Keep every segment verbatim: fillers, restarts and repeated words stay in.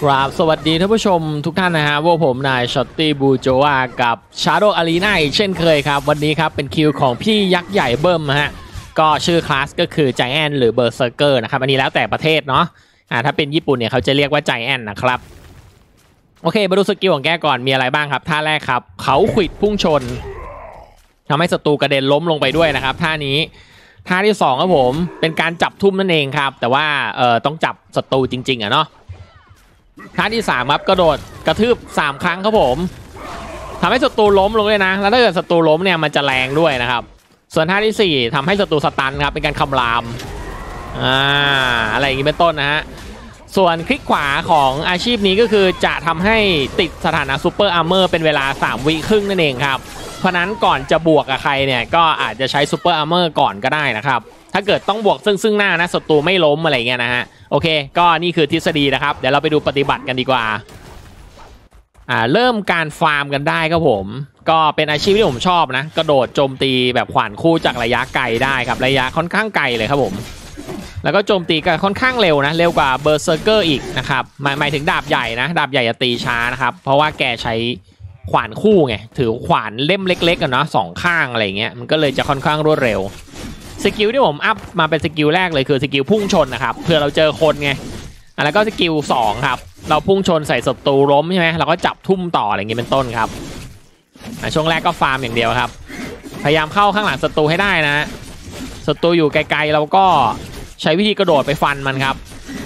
ครับสวัสดีท่านผู้ชมทุกท่านนะฮะพวกผมนายช็อตตี้บูโจวากับ Shadow Arena อีกเช่นเคยครับวันนี้ครับเป็นคิวของพี่ยักษ์ใหญ่เบิ้มฮะก็ชื่อคลาสก็คือ Giant หรือ Berserker นะครับอันนี้แล้วแต่ประเทศเนาะอ่าถ้าเป็นญี่ปุ่นเนี่ยเขาจะเรียกว่า Giant นะครับโอเคมาดูสกิลของแกก่อนมีอะไรบ้างครับท่าแรกครับเขาขวิดพุ่งชนทำให้ศัตรูกระเด็นล้มลงไปด้วยนะครับท่านี้ท่าที่สองครับผมเป็นการจับทุ่มนั่นเองครับแต่ว่าเอ่อต้องจับศัตรูจริงๆอะเนาะท่าที่สามครับกระโดดกระทืบสามครั้งครับผมทำให้ศัตรูล้มลงเลยนะแล้วถ้าเกิดศัตรูล้มเนี่ยมันจะแรงด้วยนะครับส่วนท่าที่สี่ทำให้ศัตรูสตันครับเป็นการคำรามอ่าอะไรอย่างนี้เป็นต้นนะฮะส่วนคลิกขวาของอาชีพนี้ก็คือจะทำให้ติดสถานะซูเปอร์อาร์เมอร์เป็นเวลาสามวิครึ่งนั่นเองครับเพราะนั้นก่อนจะบวกกับใครเนี่ยก็อาจจะใช้ซูเปอร์อาร์เมอร์ก่อนก็ได้นะครับถ้าเกิดต้องบวกซึ่งซึ่งหน้านะศัตรูไม่ล้มอะไรเงี้ยนะฮะโอเคก็นี่คือทฤษฎีนะครับเดี๋ยวเราไปดูปฏิบัติกันดีกว่าอ่าเริ่มการฟาร์มกันได้ครับผมก็เป็นอาชีพที่ผมชอบนะกระโดดโจมตีแบบขวานคู่จากระยะไกลได้ครับระยะค่อนข้างไกลเลยครับผมแล้วก็โจมตีกันค่อนข้างเร็วนะเร็วกว่าเบอร์เซอร์เกอร์อีกนะครับหมายหมายถึงดาบใหญ่นะดาบใหญ่จะตีช้านะครับเพราะว่าแกใช้ขวานคู่ไงถือขวานเล่มเล็กๆกันเนาะสองข้างอะไรเงี้ยมันก็เลยจะค่อนข้างรวดเร็วสกิลที่ผมอัพมาเป็นสกิลแรกเลยคือสกิลพุ่งชนนะครับเผื่อเราเจอคนไงแล้วก็สกิลสองครับเราพุ่งชนใส่ศัตรูล้มใช่ไหมเราก็จับทุ่มต่ออะไรเงี้ยเป็นต้นครับช่วงแรกก็ฟาร์มอย่างเดียวครับพยายามเข้าข้างหลังศัตรูให้ได้นะศัตรูอยู่ไกลๆเราก็ใช้วิธีกระโดดไปฟันมันครับ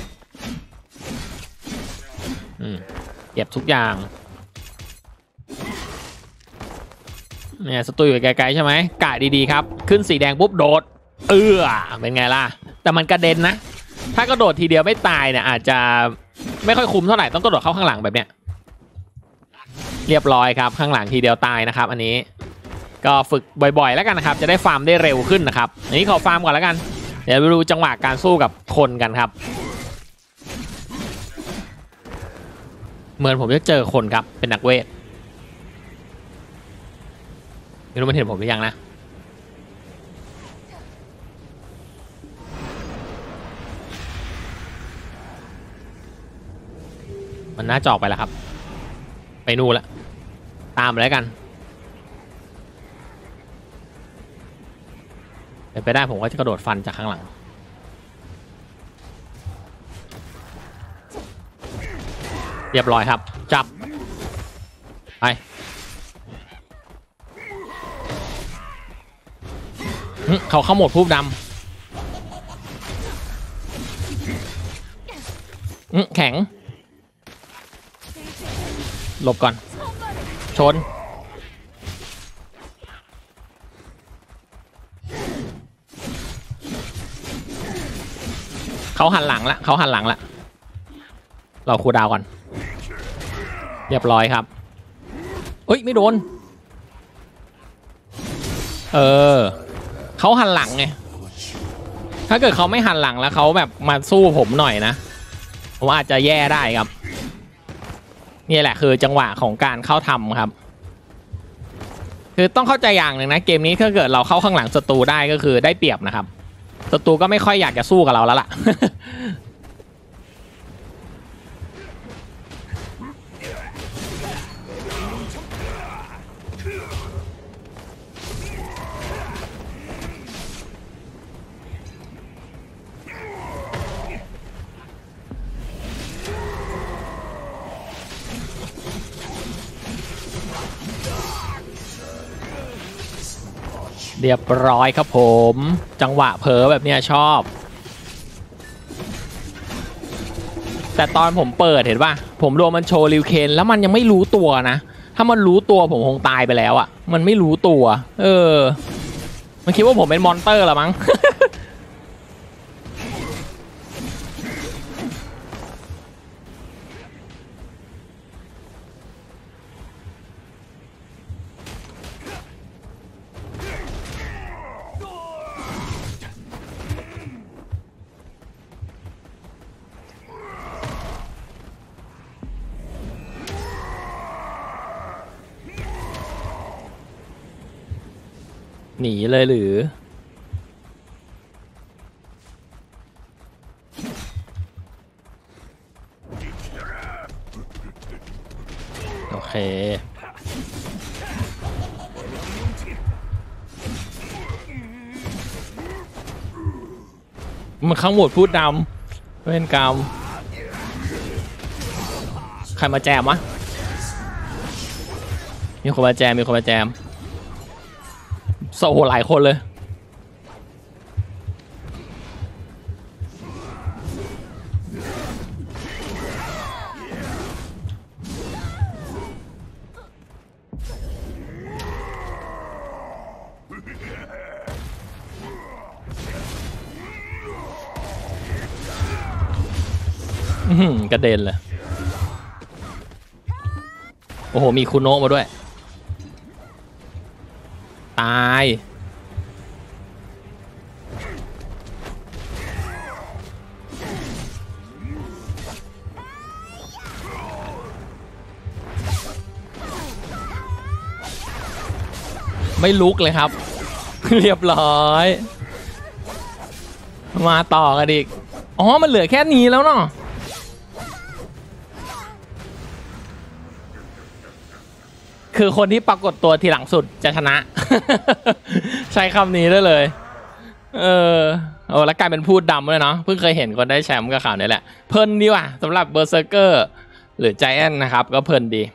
เก็บทุกอย่างเนี่ยศัตรูอยู่ไกลๆใช่ไหมกะดีๆครับขึ้นสีแดงปุ๊บโดดเอื้อเป็นไงล่ะแต่มันกระเด็นนะถ้ากระโดดทีเดียวไม่ตายเนี่ยอาจจะไม่ค่อยคุ้มเท่าไหร่ต้องกระโดดเข้าข้างหลังแบบเนี้ยเรียบร้อยครับข้างหลังทีเดียวตายนะครับอันนี้ก็ฝึกบ่อยๆแล้วกันนะครับจะได้ฟาร์มได้เร็วขึ้นนะครับอันนี้ขอฟาร์มก่อนแล้วกันเดี๋ยวไปดูจังหวะการสู้กับคนกันครับเหมือนผมจะเจอคนครับเป็นนักเวทไม่รู้มันเห็นผมหรือยังนะมันน่าจะออกไปแล้วครับไปนู่นละตามไปแล้วกันเป็นไปได้ผมก็จะกระโดดฟันจากข้างหลังเรียบร้อยครับจับไปเขาเข้าโหมดพูบดำแข็งหลบก่อนชนเขาหันหลังละเขาหันหลังละเราคูลดาวน์ก่อนเรียบร้อยครับเอ้ยไม่โดนเออเขาหันหลังไงถ้าเกิดเขาไม่หันหลังแล้วเขาแบบมาสู้ผมหน่อยนะผมอาจจะแย่ได้ครับนี่แหละคือจังหวะของการเข้าทำครับคือต้องเข้าใจอย่างหนึ่งนะเกมนี้ถ้าเกิดเราเข้าข้างหลังศัตรูได้ก็คือได้เปรียบนะครับศัตรูก็ไม่ค่อยอยากจะสู้กับเราแล้วล่ะ เรียบร้อยครับผมจังหวะเผลอแบบเนี้ยชอบแต่ตอนผมเปิดเห็นป่ะผมโดนมันโชว์ริวเคนแล้วมันยังไม่รู้ตัวนะถ้ามันรู้ตัวผมคงตายไปแล้วอ่ะมันไม่รู้ตัวเออมันคิดว่าผมเป็นมอนเตอร์ละมั้ง หนีเลยหรือเโอเคมันข้างหมดพูดดำเว้นกรรมใครมาแจมวะมีคนมาแจมมีคนมาแจมโซ่หลายคนเลยกระเด็นเลยโอ้โหมีคุโนะมาด้วยตายไม่ลุกเลยครับ เรียบร้อยมาต่อกันอีกอ๋อมันเหลือแค่นี้แล้วเนาะคือคนที่ปรากฏตัวทีหลังสุดจะชนะ ใช้คำนี้ได้เลยเออโอ้แล้วกลายเป็นพูดดำเลยเนาะเพิ่งเคยเห็นคนได้แชมป์กับข่าวนี้แหละเพลินดีว่ะสำหรับเบอร์เซอร์เกอร์หรือไจแอนท์นะครับก็เพลินดี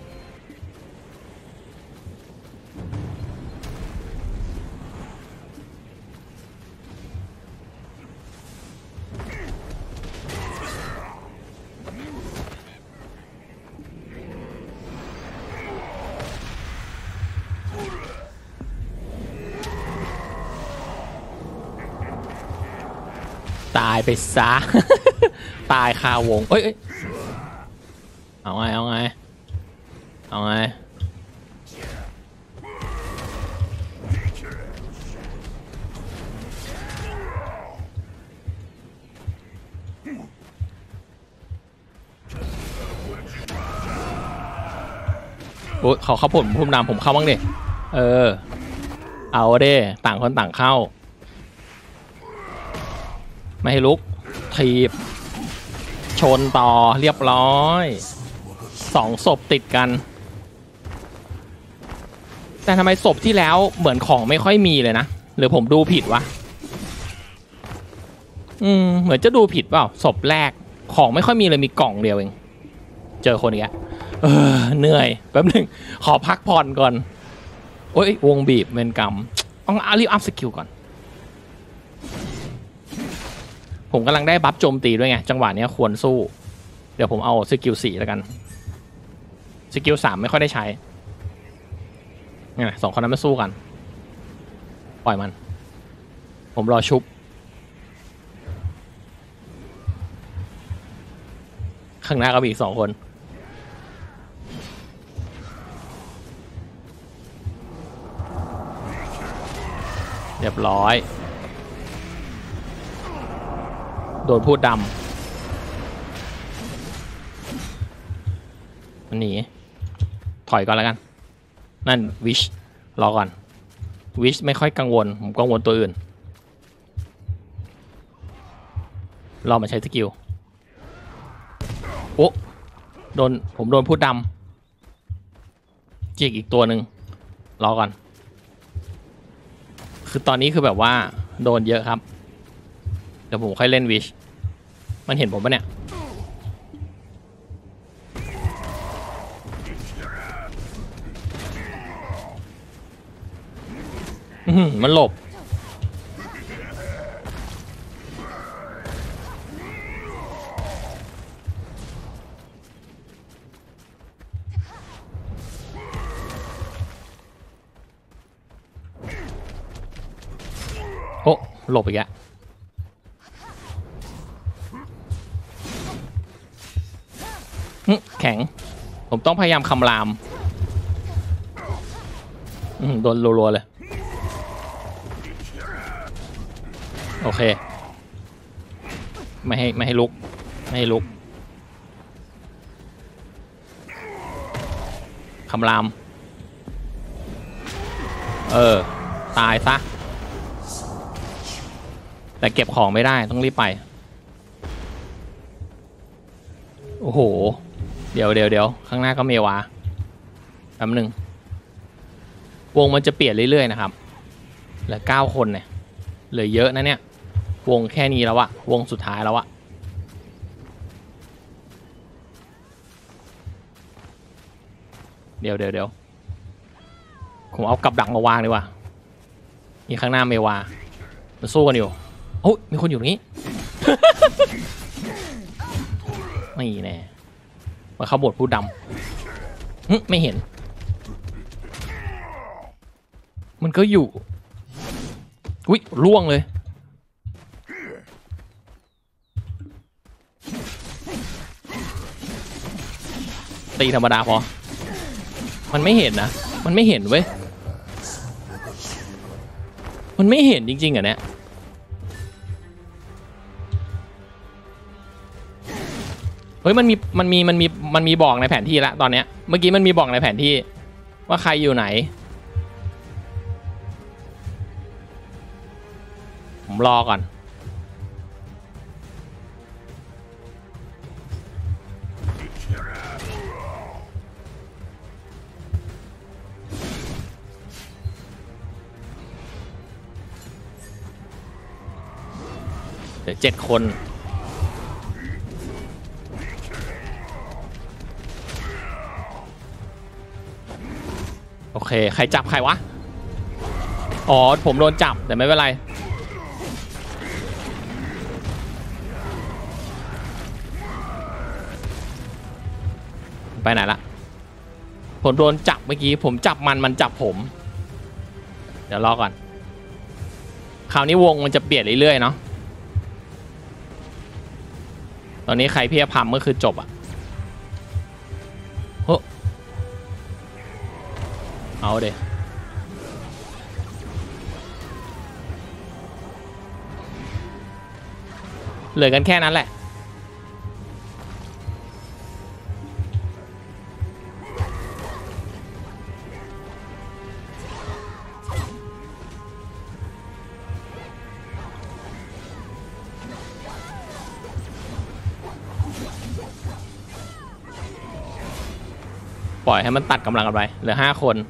ตายไปซะ ตายคาวงเอ้ยเอาไงเอาไงเอาไงโอ้ยเขาเข้าผมพุ่มนำผมเข้าบ้างดิเออเอาเด้ต่างคนต่างเข้าไม่ให้ลุกทีบชนต่อเรียบร้อยสองศพติดกันแต่ทำไมศพที่แล้วเหมือนของไม่ค่อยมีเลยนะหรือผมดูผิดวะอืมเหมือนจะดูผิดเปล่าศพแรกของไม่ค่อยมีเลยมีกล่องเดียวเองเจอคนอีกแล้วเออเหนื่อยแป๊บนึงขอพักผ่อนก่อนโอ้ยวงบีบเมนกรรมต้องรีบอัพสกิลก่อนผมกำลังได้บัฟโจมตีด้วยไงจังหวะนี้ควรสู้เดี๋ยวผมเอาสกิลสี่แล้วกันสกิลสามไม่ค่อยได้ใช้เนี่ยสองคนนั้นมาสู้กันปล่อยมันผมรอชุบข้างหน้าก็มีอีกสองคนเรียบร้อยโดนพูดดำมันหนีถอยก่อนแล้วกันนั่นวิชรอก่อนวิชไม่ค่อยกังวลผมกังวลตัวอื่นรอมาใช้สกิลโอ้โดนผมโดนพูดดำจิกอีกตัวหนึ่งรอก่อนคือตอนนี้คือแบบว่าโดนเยอะครับเดี๋ยวผมค่อยเล่นวิชมันเห็นผมปะเนี่ยมันหลบโอ้หลบอีกแล้วแข็งผมต้องพยายามคำรามโดนรัวๆเลยโอเคไม่ให้ไม่ให้ลุกไม่ให้ลุกคำรามเออตายซะแต่เก็บของไม่ได้ต้องรีบไปโอ้โหเดี๋ยวเดี๋ยวเดี๋ยวข้างหน้าก็เมวาแป๊บนึงวงมันจะเปลี่ยนเรื่อยๆนะครับเหลือเก้าคนเนี่ยเหลือเยอะนะเนี่ยวงแค่นี้แล้วอะวงสุดท้ายแล้วอะเดี๋ยวเดี๋ยวเดี๋ยวผมเอากับดักมาวางดีกว่ามีข้างหน้าเมวามันสู้กันอยู่โอ้ยมีคนอยู่ตรงนี้ ไม่แน่มาเข้าบทผู้ดำไม่เห็นมันก็อยู่อุ้ยล่วงเลยตีธรรมดาพอมันไม่เห็นนะมันไม่เห็นเว้ยมันไม่เห็นจริงๆอ่ะเนี่ยเฮ้ยมันมีมันมีมันมีมันมีบอกในแผนที่แล้วตอนเนี้ยเมื่อกี้มันมีบอกในแผนที่ว่าใครอยู่ไหนผมรอก่อนเดี๋ยวเจ็ดคนโอเคใครจับใครวะอ๋อผมโดนจับแต่ไม่เป็นไรไปไหนละผมโดนจับเมื่อกี้ผมจับมันมันจับผมเดี๋ยวรอก่อนคราวนี้วงมันจะเปลี่ยนเรื่อยๆเนาะตอนนี้ใครเพี้ยพัมก็คือจบอะโอ้เอาเดี๋ยวเหลือกันแค่นั้นแหละปล่อยให้มันตัดกำลังกันไปเหลือห้าคน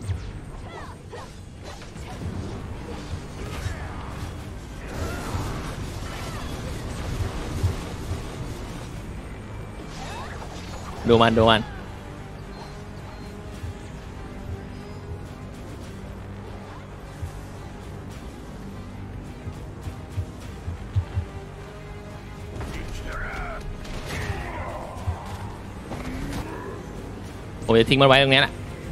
ดูมันดูมันผมจะทิ้งมันไว้ตรงนี้แหละ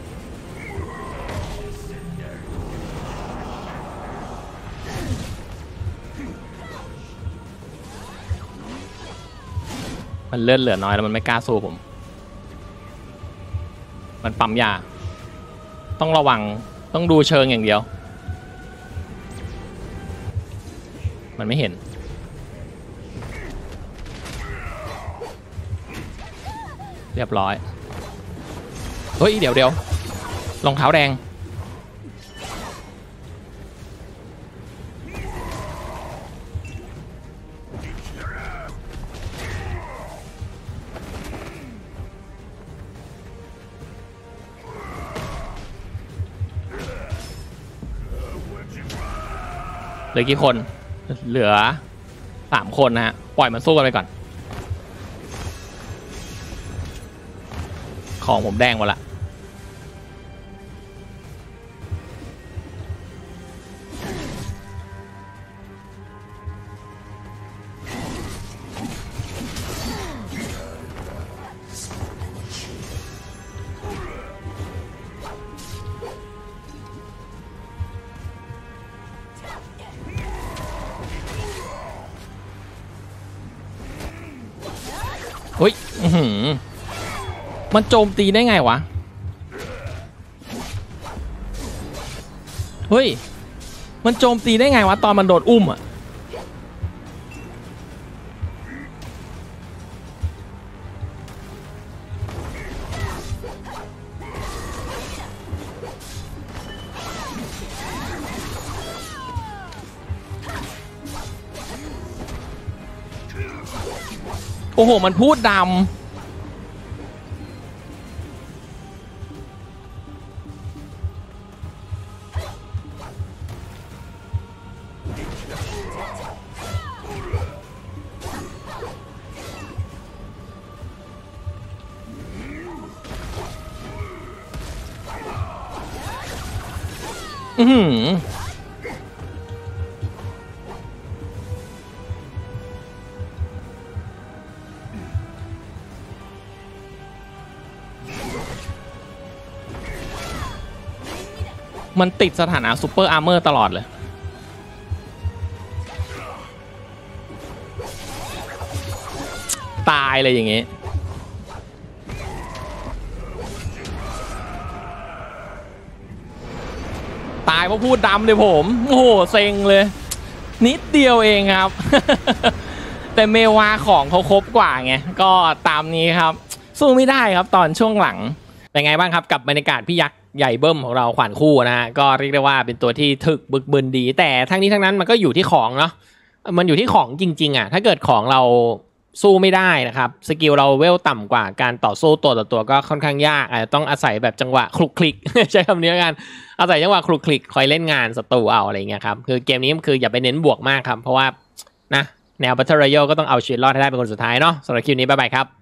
มันเลือดเหลือน้อยแล้วมันไม่กล้าสู้ผมมันปั๊มยาต้องระวังต้องดูเชิงอย่างเดียวมันไม่เห็นเรียบร้อยเฮ้ยเดี๋ยวเดี๋ยวรองเท้าแดงเหลือกี่คนเหลือสามคนนะฮะปล่อยมันสู้กันไปก่อนของผมแดงหมดละเฮ้ยมันโจมตีได้ไงวะเฮ้ยมันโจมตีได้ไงวะตอนมันโดนอุ้มอะโอ้โหมันพูดดำอือมันติดสถานะซูเปอร์อาร์เมอร์ตลอดเลยตายเลยอย่างงี้ตายเพราะพูดดำเลยผมโอ้โหเซ็งเลยนิดเดียวเองครับ แต่เมวาของเขาครบกว่าไงก็ตามนี้ครับสู้ไม่ได้ครับตอนช่วงหลังเป็นไงบ้างครับกับบรรยากาศพี่ยักษ์ใหญ่เบิ้มของเราขวัญคู่นะฮะก็เรียกได้ว่าเป็นตัวที่ถึกบึกบึนดีแต่ทั้งนี้ทั้งนั้นมันก็อยู่ที่ของเนาะมันอยู่ที่ของจริงๆอ่ะถ้าเกิดของเราสู้ไม่ได้นะครับสกิลเราเวลต่ำกว่าการต่อสู้ตัวต่อตัวก็ค่อนข้างยากอาจจะต้องอาศัยแบบจังหวะคลุกคลิก ใช้คำนี้กันอาศัยจังหวะคลุกคลิกคอยเล่นงานศัตรูเอาอะไรเงี้ยครับคือเกมนี้คืออย่าไปเน้นบวกมากครับเพราะว่านะแนว Battle Royale ก็ต้องเอาชีวิตรอดให้ได้เป็นคนสุดท้ายเนาะสำหรับคลิปนี้บ๊ายบายครับ